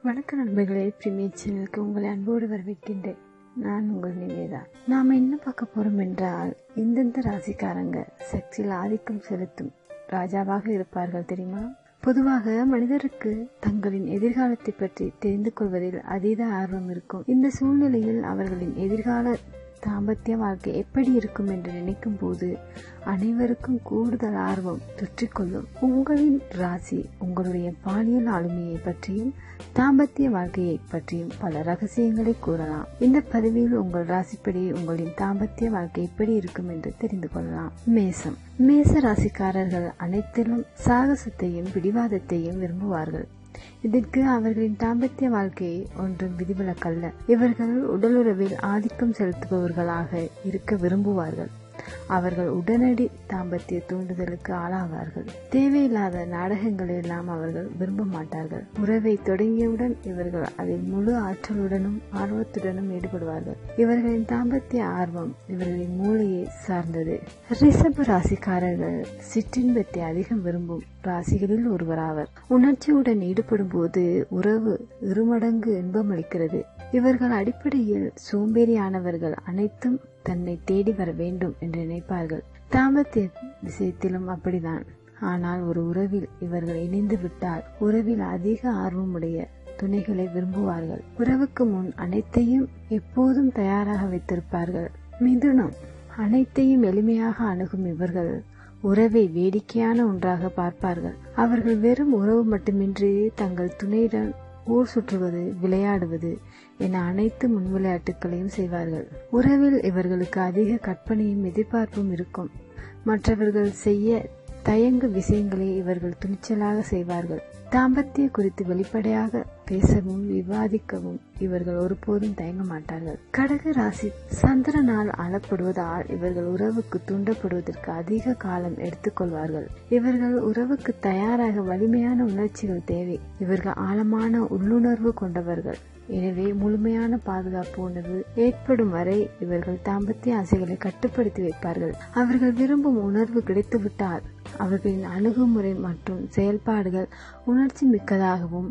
வணக்க நண்பர்களே, பிரீமியர் சேனலுக்கு உங்களை அன்போடு வரவேற்கின்றேன். நான் உங்கள் நிவேதா. நாம என்ன பார்க்க போறோம் என்றால், எந்தெந்த ராசிக்காரங்க செக்ஸில் ஆதிக்கம் செலுத்தும் ராஜாவாக இருப்பார்கள் தெரியுமா? பொதுவாக மனிதருக்கு தங்களின் எதிர்காலத்தை பற்றி தெரிந்து கொள்வதில் அதீத ஆர்வம் இருக்கும். இந்த சூழ்நிலையில் அவர்களின் எதிர்கால தாம்பத்திய வாழ்க்கை எப்படி இருக்கும் என்று நினைக்கும் போது அனைவருக்கும் கூடுதல் ஆர்வம் தொற்றிக்கொள்ளும். உங்களின் ராசி உங்களுடைய பாலியல் ஆளுமையை பற்றியும் தாம்பத்திய வாழ்க்கையை பற்றியும் பல ரகசியங்களை கூறலாம். இந்த பதிவில் உங்கள் ராசிப்படி உங்களின் தாம்பத்திய வாழ்க்கை எப்படி இருக்கும் என்று தெரிந்து கொள்ளலாம். மேசம். மேச ராசிக்காரர்கள் அனைத்திலும் சாகசத்தையும் பிடிவாதத்தையும் விரும்புவார்கள். இதற்கு அவர்களின் தாம்பத்திய வாழ்க்கை ஒன்றும் விதிவிலக்கல்ல. இவர்கள் உடலுறவில் ஆதிக்கம் செலுத்துபவர்களாக இருக்க விரும்புவார்கள். அவர்கள் உடனடி தாம்பத்திய தூண்டுதலுக்கு ஆளாவார்கள். தேவையில்லாத நாடகங்கள் எல்லாம் அவர்கள் விரும்ப மாட்டார்கள். உறவை தொடங்கியவுடன் இவர்கள் அதில் முழு ஆற்றலுடனும் ஆர்வத்துடனும் ஈடுபடுவார்கள். இவர்களின் தாம்பத்திய ஆர்வம் இவர்களின் மூளையை சார்ந்தது. ரிஷப ராசிக்காரர்கள் சிற்றின்பத்தை அதிகம் விரும்பும் ராசிகளில் ஒருவராவர். உணர்ச்சியுடன் ஈடுபடும் போது உறவு இருமடங்கு இன்பம் அளிக்கிறது. இவர்கள் அடிப்படையில் சோம்பேறியானவர்கள், அனைத்தும் தன்னை தேடி வர வேண்டும் என்று நினைப்பார்கள். தாம்பத்திய விஷயத்திலும் அப்படிதான். ஆனால் ஒரு உறவில் இவர்கள் இணைந்து விட்டால் உறவில் அதிக ஆர்வமுடைய துணைகளை விரும்புவார்கள். உறவுக்கு முன் அனைத்தையும் எப்போதும் தயாராக வைத்திருப்பார்கள். மிதுனம். அனைத்தையும் எளிமையாக அணுகும் இவர்கள் உறவை வேடிக்கையான ஒன்றாக பார்ப்பார்கள். அவர்கள் வெறும் உறவு மட்டுமின்றி தங்கள் துணையுடன் ஊர் சுற்றுவது, விளையாடுவது என அனைத்து முன் விளையாட்டுகளையும் செய்வார்கள். உறவில் இவர்களுக்கு அதிக கற்பனையும் எதிர்பார்ப்பும் இருக்கும். மற்றவர்கள் செய்ய தயங்கும் விஷயங்களை இவர்கள் துணிச்சலாக செய்வார்கள். தாம்பத்திய குறித்து வெளிப்படையாக பேசவும் விவாதிக்கவும் இவர்கள் ஒருபோதும் தயங்க மாட்டார்கள். கடக ராசி. சந்திரனால் ஆளப்படுவதால் இவர்கள் உறவுக்கு தூண்டப்படுவதற்கு அதிக காலம் எடுத்துக்கொள்வார்கள். இவர்கள் உறவுக்கு தயாராக வலிமையான உணர்ச்சிகள் தேவை. இவர்கள் ஆழமான உள்ளுணர்வு கொண்டவர்கள். எனவே முழுமையான பாதுகாப்பு உணர்வு ஏற்படும் வரை இவர்கள் தாம்பத்திய ஆசைகளை கட்டுப்படுத்தி வைப்பார்கள். அவர்கள் விரும்பும் உணர்வு கிடைத்துவிட்டால் அவர்களின் அணுகுமுறை மற்றும் செயல்பாடுகள் உணர்ச்சி மிக்கதாகவும்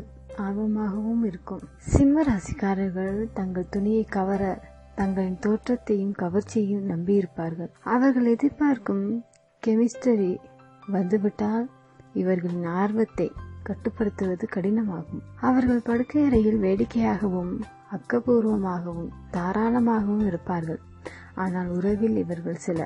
ஆர்வமாகவும் இருக்கும். சிம்ம ராசிக்காரர்கள் தங்கள் துணியை கவர தங்களின் தோற்றத்தையும் கவர்ச்சியையும் நம்பியிருப்பார்கள். அவர்கள் எதிர்பார்க்கும் கெமிஸ்ட்ரி வந்துவிட்டால் இவர்களின் ஆர்வத்தை கட்டுப்படுத்துவது கடினமாகும். அவர்கள் படுக்கை அறையில் வேடிக்கையாகவும் அக்கபூர்வமாகவும் தாராளமாகவும் இருப்பார்கள். ஆனால் உறவில் இவர்கள் சில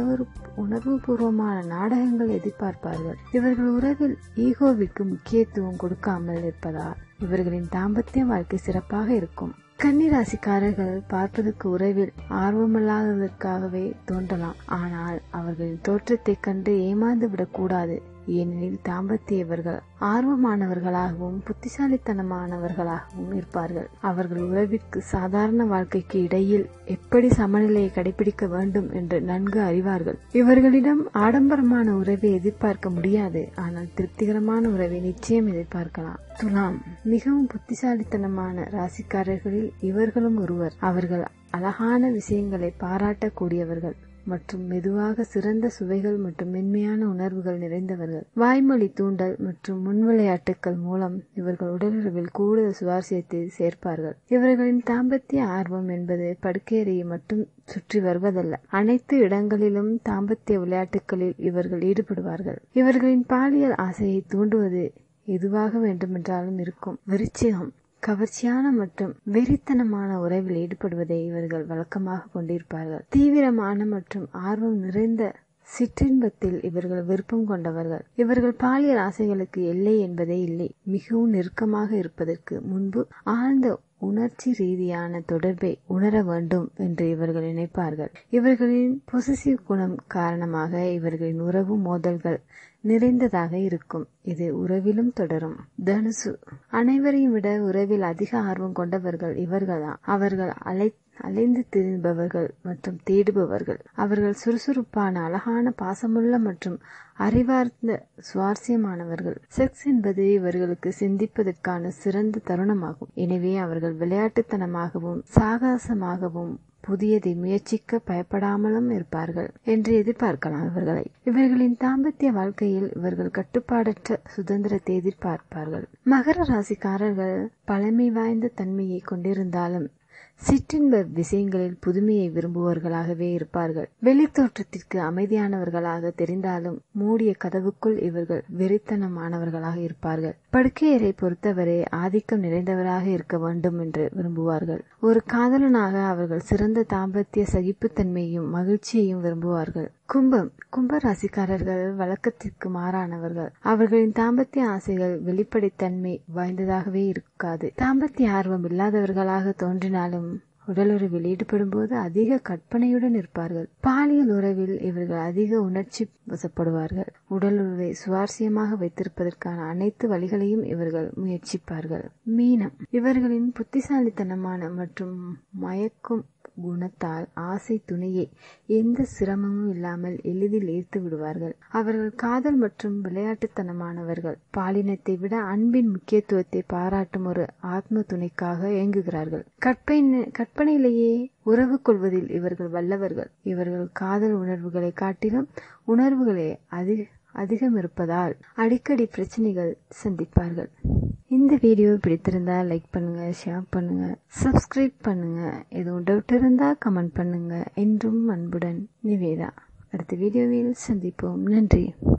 உணர்வு பூர்வமான நாடகங்கள் எதிர்பார்ப்பார்கள். இவர்கள் உறவில் ஈகோவிற்கு முக்கியத்துவம் கொடுக்காமல் இருப்பதால் இவர்களின் தாம்பத்திய வாழ்க்கை சிறப்பாக இருக்கும். கன்னி ராசிக்காரர்கள் பார்ப்பதற்கு உறவில் ஆர்வமில்லாததற்காகவே தோன்றலாம். ஆனால் அவர்களின் தோற்றத்தை கண்டு ஏமாந்து விடக்கூடாது. ஏனெனில் தாம்பத்திய இவர்கள் ஆர்வமானவர்களாகவும் புத்திசாலித்தனமானவர்களாகவும் இருப்பார்கள். அவர்கள் உறவிற்கு சாதாரண வாழ்க்கைக்கு இடையில் எப்படி சமநிலையை கடைபிடிக்க வேண்டும் என்று நன்கு அறிவார்கள். இவர்களிடம் ஆடம்பரமான உறவை எதிர்பார்க்க முடியாது. ஆனால் திருப்திகரமான உறவை நிச்சயம் எதிர்பார்க்கலாம். துலாம். மிகவும் புத்திசாலித்தனமான ராசிக்காரர்களில் இவர்களும் ஒருவர். அவர்கள் அழகான விஷயங்களை பாராட்டக்கூடியவர்கள் மற்றும் மெதுவாக சிறந்த சுவைகள் மற்றும் மென்மையான உணர்வுகள் நிறைந்தவர்கள். வாய்மொழி தூண்டல் மற்றும் முன் விளையாட்டுகள் மூலம் இவர்கள் உடலுறவில் கூடுதல் சுவாரஸ்யத்தை சேர்ப்பார்கள். இவர்களின் தாம்பத்திய ஆர்வம் என்பது படுக்கையறையை மட்டும் சுற்றி வருவதல்ல. அனைத்து இடங்களிலும் தாம்பத்திய விளையாட்டுகளில் இவர்கள் ஈடுபடுவார்கள். இவர்களின் பாலியல் ஆசையை தூண்டுவது எதுவாக வேண்டுமென்றாலும் இருக்கும். விருச்சிகம். கவர்ச்சியான மற்றும் வெறித்தனமான உறவில் ஈடுபடுவதை இவர்கள் வழக்கமாக கொண்டிருப்பார்கள். தீவிரமான மற்றும் ஆர்வம் நிறைந்த சிற்றின்பத்தில் இவர்கள் விருப்பம் கொண்டவர்கள். இவர்கள் பாலியல் ஆசைகளுக்கு எல்லை என்பதே இல்லை. மிகவும் நெருக்கமாக இருப்பதற்கு முன்பு ஆழ்ந்த உணர்ச்சி ரீதியான தொடர்பை உணர வேண்டும் என்று இவர்கள் நினைப்பார்கள். இவர்களின் பொசசிவ் குணம் காரணமாக இவர்களின் உறவு மோதல்கள் நிறைந்ததாக இருக்கும். இது உறவிலும் தொடரும். தனுசு. அனைவரையும் விட உறவில் அதிக ஆர்வம் கொண்டவர்கள் இவர்கள்தான். அவர்கள் அலைந்து திரிபவர்கள் மற்றும் தேடுபவர்கள். அவர்கள் சுறுசுறுப்பான, அழகான, பாசமுள்ள மற்றும் அறிவார்ந்த சுவாரஸ்யமானவர்கள். செக்ஸ் என்பது இவர்களுக்கு சிந்திப்பதற்கான சிறந்த தருணமாகும். எனவே அவர்கள் விளையாட்டுத்தனமாகவும் சாகசமாகவும் புதியதை முயற்சிக்க பயப்படாமலும் இருப்பார்கள் என்று எதிர்பார்க்கலாம். இவர்களின் தாம்பத்திய வாழ்க்கையில் இவர்கள் கட்டுப்பாடற்ற சுதந்திரத்தை எதிர்பார்ப்பார்கள். மகர ராசிக்காரர்கள் பழமை வாய்ந்த தன்மையை கொண்டிருந்தாலும் சிற்றின்ப விஷயங்களில் புதுமையை விரும்புவர்களாகவே இருப்பார்கள். வெளித்தோற்றத்திற்கு அமைதியானவர்களாக தெரிந்தாலும் மூடிய கதவுக்குள் இவர்கள் வெறித்தனமானவர்களாக இருப்பார்கள். படுக்கையறை பொறுத்தவரை ஆதிக்கம் நிறைந்தவராக இருக்க வேண்டும் என்று விரும்புவார்கள். ஒரு காதலனாக அவர்கள் சிறந்த தாம்பத்திய சகிப்புத்தன்மையும் மகிழ்ச்சியையும் விரும்புவார்கள். கும்ப ராசிக்காரர்கள் வழக்கத்திற்கு மாறானவர்கள். அவர்களின் தாம்பத்திய ஆசைகள் வெளிப்படைத்தன்மை வாய்ந்ததாகவே இருக்காது. தாம்பத்திய ஆர்வம் இல்லாதவர்களாக தோன்றினாலும் உடலுறவில் ஈடுபடும் போது அதிக கற்பனையுடன் இருப்பார்கள். பாலியல் உறவில் இவர்கள் அதிக உணர்ச்சி வசப்படுவார்கள். உடலுறவை சுவாரஸ்யமாக வைத்திருப்பதற்கான அனைத்து வழிகளையும் இவர்கள் முயற்சிப்பார்கள். மீனம் இவர்களின் புத்திசாலித்தனமான மற்றும் மயக்கும் குணத்தால் ஆசை துணையை எந்த சிரமமும் இல்லாமல் எளிதில் ஈர்த்து விடுவார்கள். அவர்கள் காதல் மற்றும் விளையாட்டுத்தனமானவர்கள். பாலினத்தை விட அன்பின் முக்கியத்துவத்தை பாராட்டும் ஒரு ஆத்ம துணைக்காக இயங்குகிறார்கள். கற்பனையிலேயே உறவு கொள்வதில் இவர்கள் வல்லவர்கள். இவர்கள் காதல் உணர்வுகளை காட்டிலும் உணர்வுகளே அதிகம் இருப்பதால் அடிக்கடி பிரச்சனைகள் சந்திப்பார்கள். இந்த வீடியோ பிடித்திருந்தா லைக் பண்ணுங்க, ஷேர் பண்ணுங்க, சப்ஸ்கிரைப் பண்ணுங்க. எதுவும் டவுட் இருந்தா கமெண்ட் பண்ணுங்க. என்றும் அன்புடன் நிவேதா. அடுத்த வீடியோவில் சந்திப்போம். நன்றி.